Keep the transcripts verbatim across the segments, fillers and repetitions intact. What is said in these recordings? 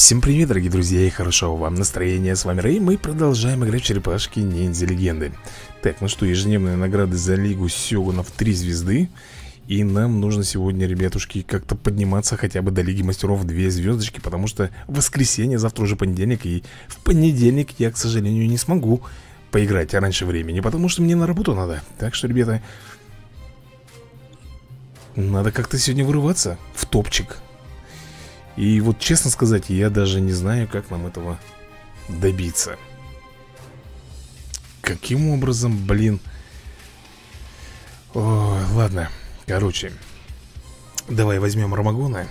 Всем привет, дорогие друзья, и хорошего вам настроения. С вами Рэй, мы продолжаем играть в черепашки ниндзя легенды. Так, ну что, ежедневные награды за Лигу Сёгунов три звезды. И нам нужно сегодня, ребятушки, как-то подниматься хотя бы до Лиги Мастеров две звездочки. Потому что воскресенье, завтра уже понедельник. И в понедельник я, к сожалению, не смогу поиграть раньше времени, потому что мне на работу надо. Так что, ребята, надо как-то сегодня вырываться в топчик. И вот, честно сказать, я даже не знаю, как нам этого добиться. Каким образом, блин. Ой, ладно, короче, давай возьмем Армагона.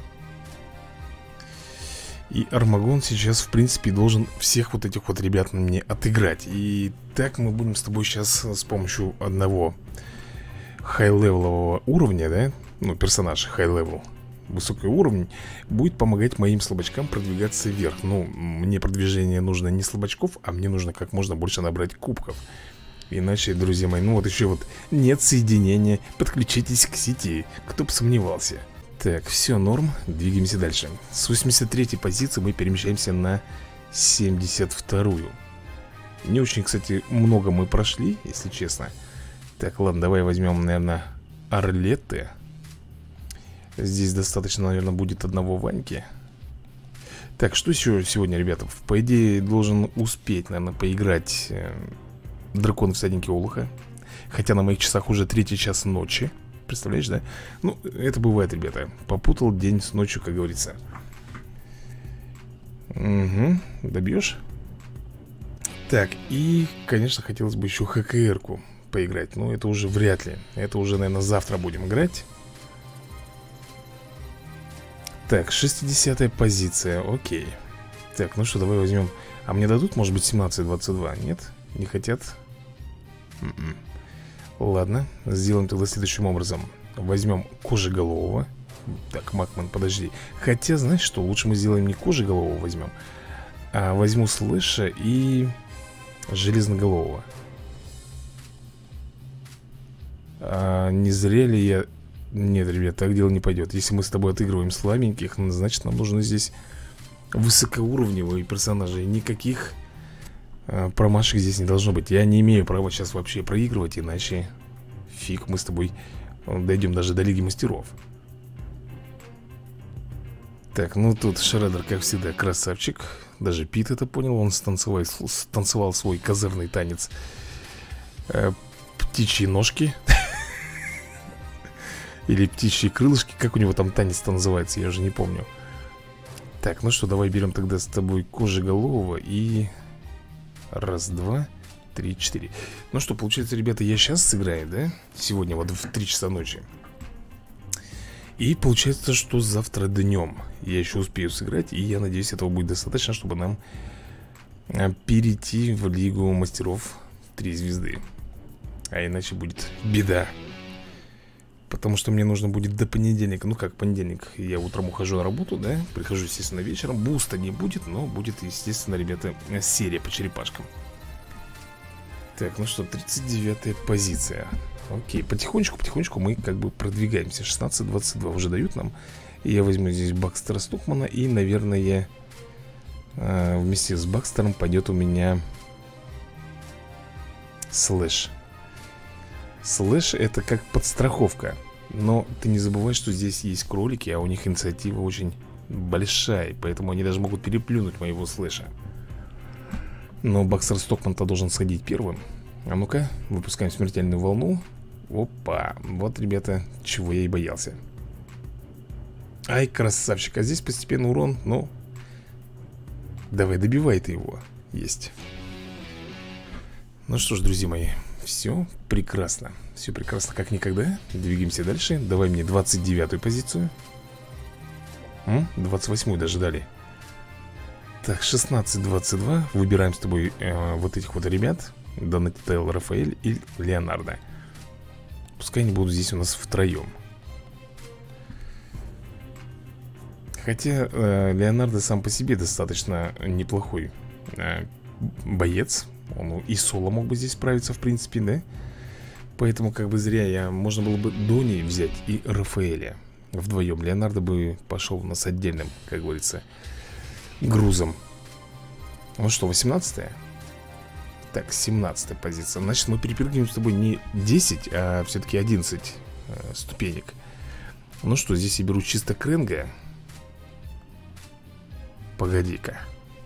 И Армагон сейчас, в принципе, должен всех вот этих вот ребят мне отыграть. И так мы будем с тобой сейчас с помощью одного хай-левелового уровня, да? Ну, персонаж хай-левел, высокий уровень, будет помогать моим слабачкам продвигаться вверх. Ну, мне продвижение нужно не слабачков, а мне нужно как можно больше набрать кубков. Иначе, друзья мои, ну вот еще вот нет соединения. Подключитесь к сети, кто бы сомневался. Так, все, норм, двигаемся дальше. С восемьдесят третьей позиции мы перемещаемся на семьдесят вторую. Не очень, кстати, много мы прошли, если честно. Так, ладно, давай возьмем, наверное, Арлетты. Здесь достаточно, наверное, будет одного Ваньки. Так, что еще сегодня, ребята? По идее, должен успеть, наверное, поиграть э, Дракон всадники Олуха. Хотя на моих часах уже третий час ночи. Представляешь, да? Ну, это бывает, ребята. Попутал день с ночью, как говорится. Угу, добьешь? Так, и, конечно, хотелось бы еще ХКР-ку поиграть. Но это уже вряд ли. Это уже, наверное, завтра будем играть. Так, шестидесятая позиция, окей. Так, ну что, давай возьмем. А мне дадут, может быть, семнадцать двадцать два? Нет? Не хотят? М-м. Ладно, сделаем тогда следующим образом. Возьмем Кожеголового. Так, Макман, подожди. Хотя, знаешь что, лучше мы сделаем не Кожеголового возьмем, а возьму Слэша и Железноголового. А не зря ли я... Нет, ребят, так дело не пойдет. Если мы с тобой отыгрываем слабеньких, значит нам нужно здесь высокоуровневые персонажи. Никаких э, промашек здесь не должно быть. Я не имею права сейчас вообще проигрывать, иначе фиг мы с тобой дойдем даже до Лиги Мастеров. Так, ну тут Шреддер, как всегда, красавчик. Даже Пит это понял. Он станцевал, станцевал свой козырный танец э, птичьи ножки. Или птичьи крылышки, как у него там танец-то называется, я уже не помню. Так, ну что, давай берем тогда с тобой Кожеголового и... Раз, два, три, четыре. Ну что, получается, ребята, я сейчас сыграю, да? Сегодня вот в три часа ночи. И получается, что завтра днем я еще успею сыграть. И я надеюсь, этого будет достаточно, чтобы нам перейти в Лигу Мастеров три звезды. А иначе будет беда. Потому что мне нужно будет до понедельника. Ну как понедельник, я утром ухожу на работу, да? Прихожу, естественно, вечером. Буста не будет, но будет, естественно, ребята, серия по черепашкам. Так, ну что, тридцать девятая позиция. Окей, потихонечку, потихонечку мы как бы продвигаемся. Шестнадцать двадцать два уже дают нам. И я возьму здесь Бакстера Стукмана. И, наверное, э, вместе с Бакстером пойдет у меня Слэш. Слэш это как подстраховка. Но ты не забывай, что здесь есть кролики, а у них инициатива очень большая. Поэтому они даже могут переплюнуть моего Слэша. Но Бакстер Стокман-то должен сходить первым. А ну-ка, выпускаем смертельную волну. Опа, вот, ребята, чего я и боялся. Ай, красавчик. А здесь постепенно урон, ну, давай, добивай ты его. Есть. Ну что ж, друзья мои, все прекрасно. Все прекрасно, как никогда. Двигаемся дальше. Давай мне двадцать девятую позицию. М? двадцать восьмую даже дали. Так, шестнадцать двадцать два. Выбираем с тобой э, вот этих вот ребят. Донателло, Рафаэль и Леонардо. Пускай они будут здесь у нас втроем. Хотя э, Леонардо сам по себе достаточно неплохой э, боец. Он и соло мог бы здесь справиться, в принципе, да? Поэтому как бы зря я... Можно было бы Дони взять и Рафаэля вдвоем. Леонардо бы пошел у нас отдельным, как говорится, грузом. Ну что, восемнадцатая? Так, семнадцатая позиция. Значит, мы перепрыгиваем с тобой не десять, а все-таки одиннадцать э, ступенек. Ну что, здесь я беру чисто Кренга. Погоди-ка.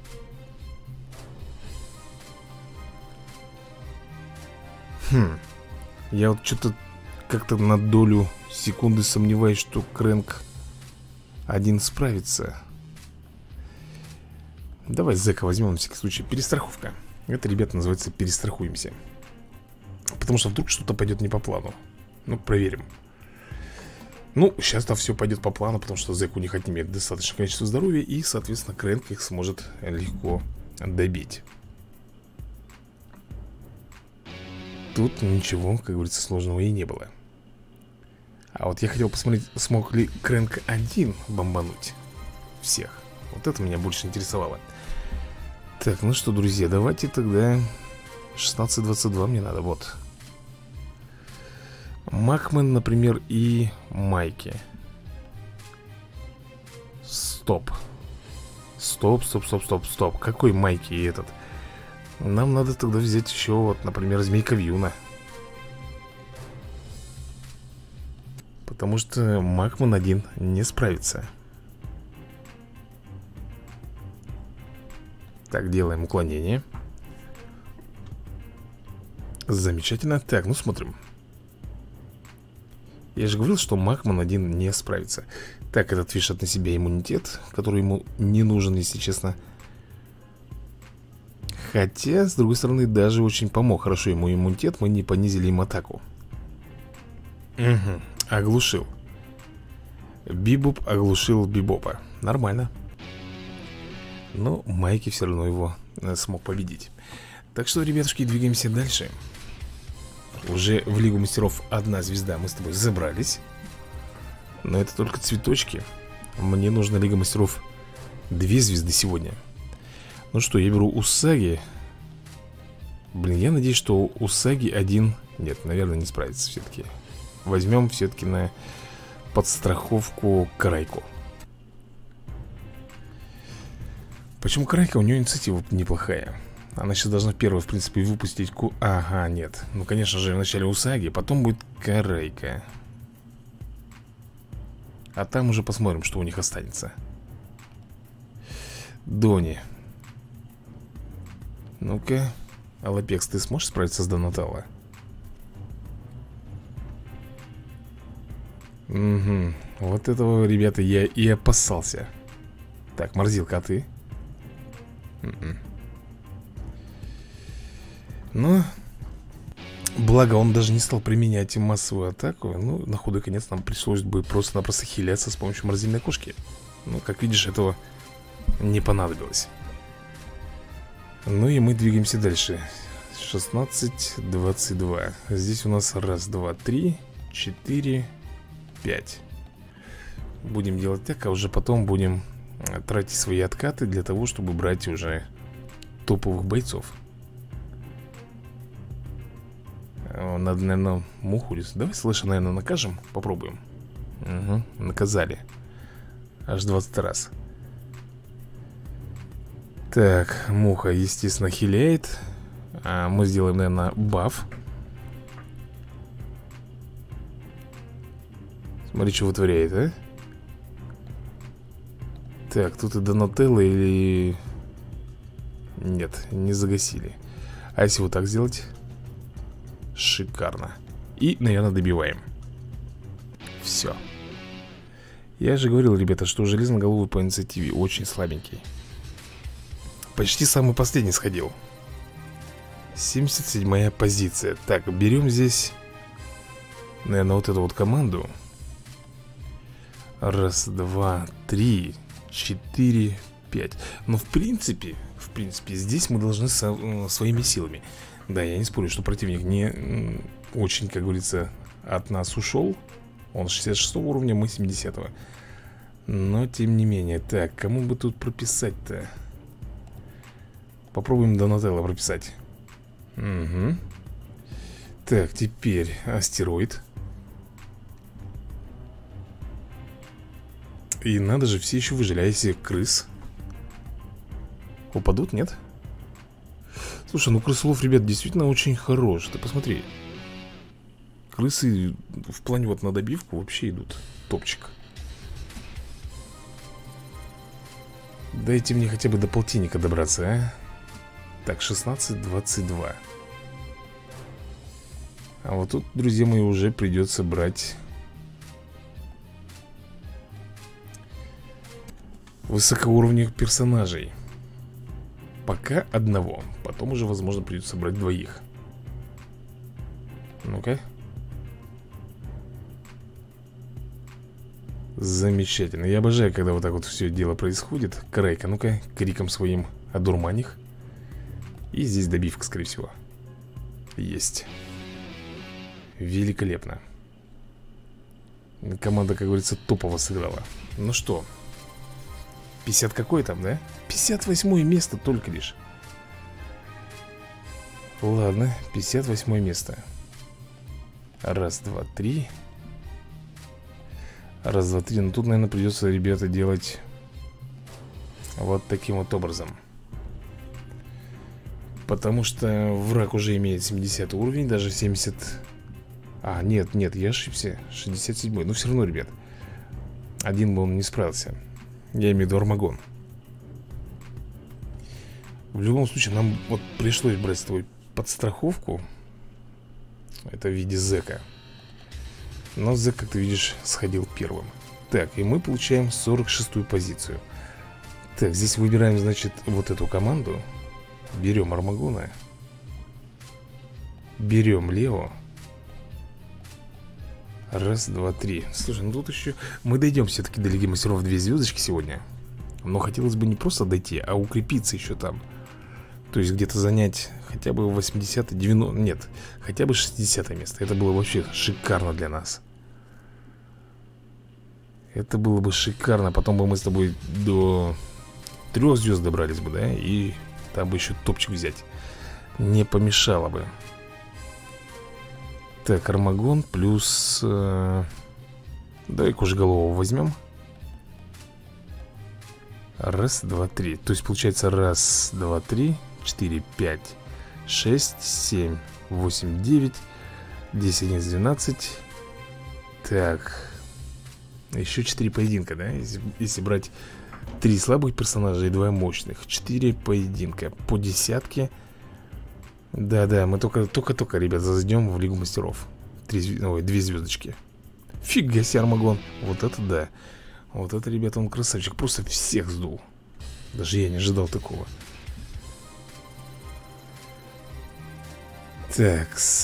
Хм. Я вот что-то как-то на долю секунды сомневаюсь, что Крэнк один справится. Давай Зека возьмем на всякий случай. Перестраховка. Это, ребята, называется перестрахуемся. Потому что вдруг что-то пойдет не по плану. Ну, проверим. Ну, сейчас-то все пойдет по плану, потому что Зек у них отнимет достаточное количество здоровья. И, соответственно, Крэнк их сможет легко добить. Тут ничего, как говорится, сложного и не было. А вот я хотел посмотреть, смог ли Крэнк один бомбануть всех. Вот это меня больше интересовало. Так, ну что, друзья, давайте тогда шестнадцать двадцать два мне надо, вот. Макмен, например, и Майки. Стоп. Стоп, стоп, стоп, стоп, стоп. Какой Майки и этот? Нам надо тогда взять еще, вот, например, Змейка Вьюна. Потому что Макмен один не справится. Так, делаем уклонение. Замечательно. Так, ну смотрим. Я же говорил, что Макмен один не справится. Так, этот вешает на себя иммунитет, который ему не нужен, если честно. Хотя, с другой стороны, даже очень помог хорошо ему иммунитет. Мы не понизили им атаку. Угу, оглушил. Бибоп оглушил Бибопа. Нормально. Но Майки все равно его смог победить. Так что, ребятушки, двигаемся дальше. Уже в Лигу Мастеров одна звезда мы с тобой забрались. Но это только цветочки. Мне нужна Лига Мастеров две звезды сегодня. Ну что, я беру Усаги. Блин, я надеюсь, что Усаги один... Нет, наверное, не справится все-таки. Возьмем все-таки на подстраховку Крайку. Почему Крайка? У нее инициатива неплохая. Она сейчас должна первая, в принципе, выпустить ку... Ага, нет. Ну, конечно же, вначале Усаги, потом будет Крайка. А там уже посмотрим, что у них останется. Дони. Ну-ка, Алапекс, ты сможешь справиться с Донателло? Угу. Вот этого, ребята, я и опасался. Так, Морзилка, а ты? М-м. Ну, благо он даже не стал применять массовую атаку. Ну, на худой конец нам пришлось бы просто-напросто хиляться с помощью морозильной кошки. Ну, как видишь, этого не понадобилось. Ну и мы двигаемся дальше. шестнадцать двадцать два. Здесь у нас раз, два, три, четыре, пять. Будем делать так, а уже потом будем тратить свои откаты для того, чтобы брать уже топовых бойцов. Надо, наверное, муху. Давай слэша, наверное, накажем. Попробуем. Угу, наказали. Аж двадцать раз. Так, муха, естественно, хиляет. А мы сделаем, наверное, баф. Смотри, что вытворяет, а? Так, тут и Донателло или... Нет, не загасили. А если вот так сделать? Шикарно. И, наверное, добиваем. Все. Я же говорил, ребята, что железноголовый по инициативе очень слабенький. Почти самый последний сходил. семьдесят седьмая позиция. Так, берем здесь, наверное, вот эту вот команду. Раз, два, три, четыре, пять. Но в принципе, в принципе, здесь мы должны со, своими силами. Да, я не спорю, что противник не очень, как говорится, от нас ушел. Он шестьдесят шестого уровня, мы семидесятого. Но тем не менее. Так, кому бы тут прописать-то? Попробуем Донателло прописать. Угу. Так, теперь астероид. И надо же, все еще выжили. А если крыс? упадут, нет? Слушай, ну крысолов, ребят, действительно очень хорош. Ты посмотри. Крысы в плане вот на добивку вообще идут. Топчик. Дайте мне хотя бы до полтинника добраться, а? Так, шестнадцать двадцать два. А вот тут, друзья мои, уже придется брать высокоуровневых персонажей. Пока одного. Потом уже, возможно, придется брать двоих. Ну-ка. Замечательно. Я обожаю, когда вот так вот все дело происходит. Крайка, ну-ка, криком своим одурмань их. И здесь добивка, скорее всего. Есть. Великолепно. Команда, как говорится, топово сыграла. Ну что, пятьдесят какой там, да? пятьдесят восьмое место только лишь. Ладно, пятьдесят восьмое место. Раз, два, три. Раз, два, три. Ну тут, наверное, придется, ребята, делать вот таким вот образом. Потому что враг уже имеет семидесятый уровень, даже семьдесят. А, нет, нет, я ошибся. шестьдесят седьмой. Но все равно, ребят, один бы он не справился. Я имею в виду Армагон. В любом случае, нам вот пришлось брать с тобой подстраховку. Это в виде зэка. Но зэк, как ты видишь, сходил первым. Так, и мы получаем сорок шестую позицию. Так, здесь выбираем, значит, вот эту команду. Берем Армагона. Берем Лео. Раз, два, три. Слушай, ну тут еще мы дойдем все-таки до Лиги Мастеров две звездочки сегодня. Но хотелось бы не просто дойти, а укрепиться еще там. То есть где-то занять хотя бы восьмидесятое, девяностое, нет, хотя бы шестидесятое место. Это было вообще шикарно для нас. Это было бы шикарно. Потом бы мы с тобой до трех звезд добрались бы, да? И там бы еще топчик взять. Не помешало бы. Так, Армагон плюс э, давай кожеголового возьмем. Раз, два, три. То есть получается раз, два, три, четыре, пять, шесть, семь, восемь, девять, десять, одиннадцать, двенадцать. Так. Еще четыре поединка, да? Если, если брать три слабых персонажа и два мощных. четыре поединка по десятке. Да-да, мы только-только, ребят, зайдем в Лигу Мастеров. Три, ой, две звездочки. Фига себе, Армагон. Вот это да. Вот это, ребята, он красавчик. Просто всех сдул. Даже я не ожидал такого. Такс.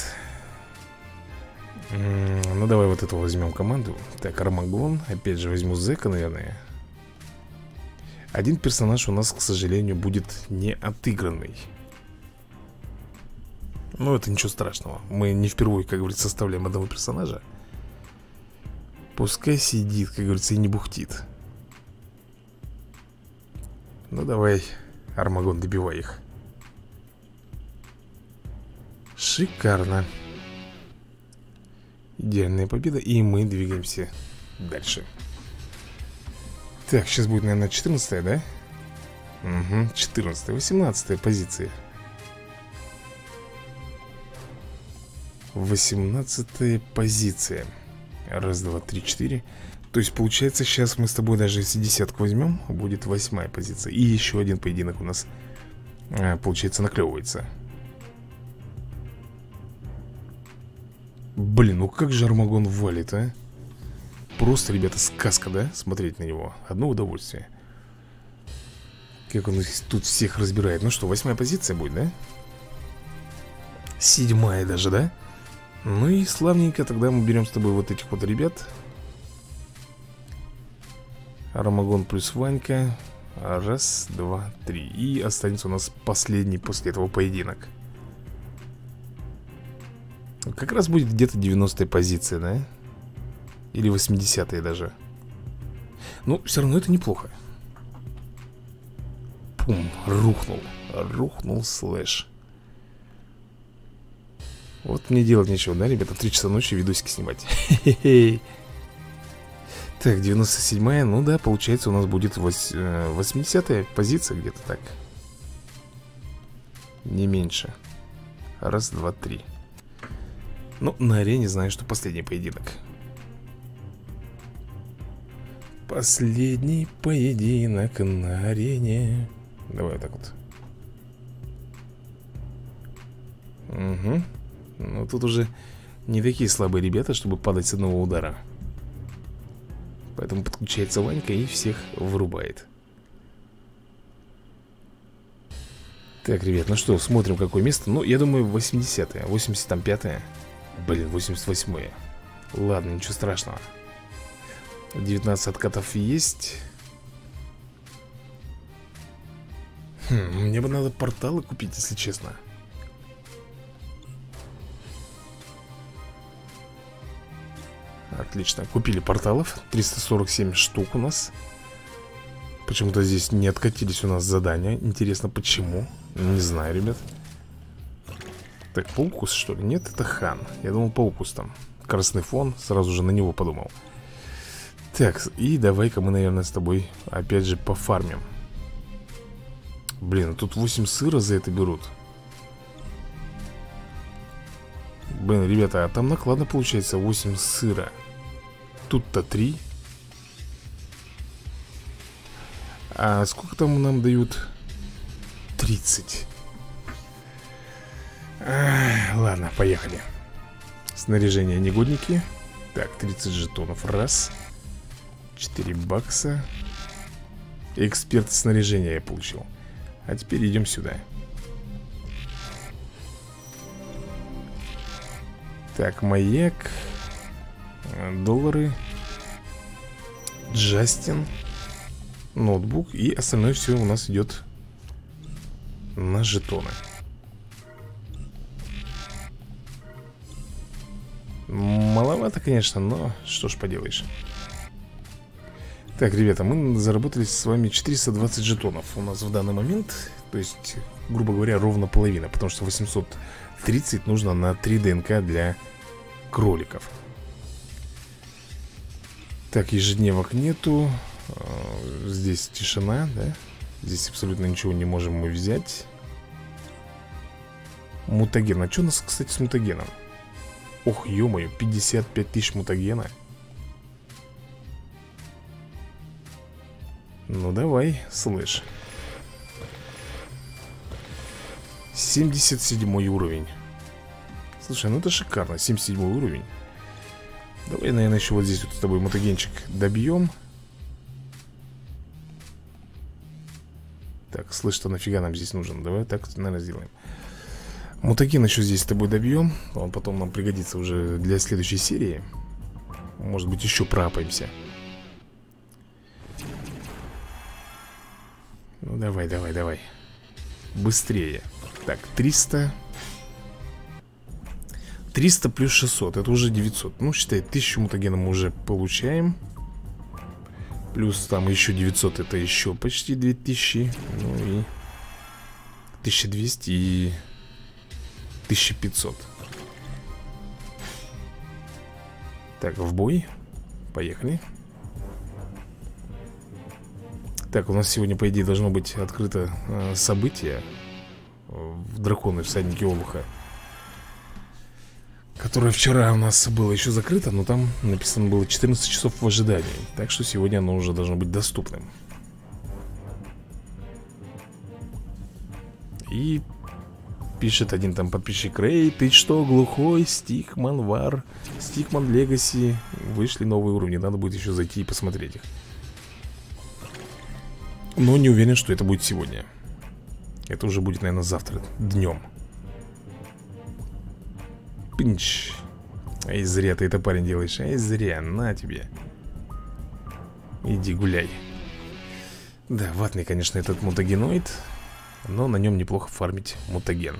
Ну давай вот эту возьмем команду. Так, Армагон. Опять же возьму зэка, наверное. Один персонаж у нас, к сожалению, будет не отыгранный. Но это ничего страшного. Мы не впервые, как говорится, составляем одного персонажа. Пускай сидит, как говорится, и не бухтит. Ну давай, Армагон, добивай их. Шикарно. Идеальная победа. И мы двигаемся дальше. Так, сейчас будет, наверное, четырнадцатая, да? Угу, четырнадцатая, восемнадцатая позиция. восемнадцатая позиция. Раз, два, три, четыре. То есть получается сейчас мы с тобой даже если десятку возьмем, будет восьмая позиция. И еще один поединок у нас а, получается наклевывается. Блин, ну как же Армагон валит, а? Просто, ребята, сказка, да? Смотреть на него. Одно удовольствие. Как он тут всех разбирает. Ну что, восьмая позиция будет, да? Седьмая даже, да? Ну и славненько, тогда мы берем с тобой вот этих вот ребят. Армагон плюс Ванька. Раз, два, три. И останется у нас последний после этого поединок. Как раз будет где-то девяностая позиция, да? Или восьмидесятая даже. Ну, все равно это неплохо. Пум, рухнул. Рухнул слэш. Вот мне делать нечего, да, ребята? В три часа ночи видосики снимать. Хе-хе-хе. Так, девяносто седьмая. Ну да, получается у нас будет восьмидесятая позиция где-то так. Не меньше. Раз, два, три. Ну, на арене знаю, что последний поединок. Последний поединок на арене. Давай вот так вот. Угу. Ну, тут уже не такие слабые ребята, чтобы падать с одного удара. Поэтому подключается Ванька и всех вырубает. Так, ребят, ну что, смотрим, какое место. Ну, я думаю, восьмидесятое, восемьдесят пятое. Блин, восемьдесят восьмое. Ладно, ничего страшного. девятнадцать откатов есть. Хм, мне бы надо порталы купить, если честно. Отлично, купили порталов. Триста сорок семь штук у нас. Почему-то здесь не откатились у нас задания. Интересно, почему? Не знаю, ребят. Так, Паукус, что ли? Нет, это Хан. Я думал, Паукус там. Красный фон, сразу же на него подумал. Так, и давай-ка мы, наверное, с тобой опять же пофармим. Блин, тут восемь сыра за это берут. Блин, ребята, а там накладно получается восемь сыра. Тут-то три. А сколько там нам дают? тридцать. А, ладно, поехали. Снаряжение негодники. Так, тридцать жетонов. Раз. четыре бакса. Эксперт снаряжения я получил. А теперь идем сюда. Так, маяк. Доллары. Джастин. Ноутбук. И остальное все у нас идет на жетоны. Маловато, конечно, но что ж поделаешь. Так, ребята, мы заработали с вами четыреста двадцать жетонов у нас в данный момент. То есть, грубо говоря, ровно половина. Потому что восемьсот тридцать нужно на три ДНК для кроликов. Так, ежедневок нету. Здесь тишина, да? Здесь абсолютно ничего не можем мы взять. Мутаген. А что у нас, кстати, с мутагеном? Ох, ё-моё, пятьдесят пять тысяч мутагена. Ну давай, слышь. семьдесят седьмой уровень. Слушай, ну это шикарно, семьдесят седьмой уровень. Давай, наверное, еще вот здесь вот с тобой мутагенчик добьем. Так, слышь, что нафига нам здесь нужен? Давай так, наверное, сделаем. Мутаген еще здесь с тобой добьем. Он потом нам пригодится уже для следующей серии. Может быть, еще проапаемся. Ну, давай, давай, давай. Быстрее. Так, триста. триста плюс шестьсот, это уже девятьсот. Ну, считай, тысячу мутагена мы уже получаем. Плюс там еще девятьсот, это еще почти две тысячи. Ну и тысяча двести и тысяча пятьсот. Так, в бой. Поехали. Так, у нас сегодня, по идее, должно быть открыто э, событие в Драконы, всадники Олуха, которое вчера у нас было еще закрыто, но там написано было четырнадцать часов в ожидании. Так что сегодня оно уже должно быть доступным. И пишет один там подписчик: Рэй, ты что, глухой? Стикман Вар, Стикман Легаси. Вышли новые уровни, надо будет еще зайти и посмотреть их. Но не уверен, что это будет сегодня. Это уже будет, наверное, завтра днем. Пинч. Ай, зря ты это, парень, делаешь. Ай, зря, на тебе. Иди гуляй. Да, ватный, конечно, этот мутагеноид, но на нем неплохо фармить мутаген.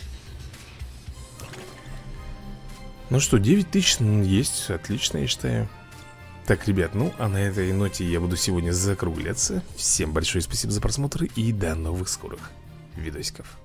Ну что, девять тысяч есть, отлично, я считаю. Так, ребят, ну, а на этой ноте я буду сегодня закругляться. Всем большое спасибо за просмотр и до новых скорых видосиков.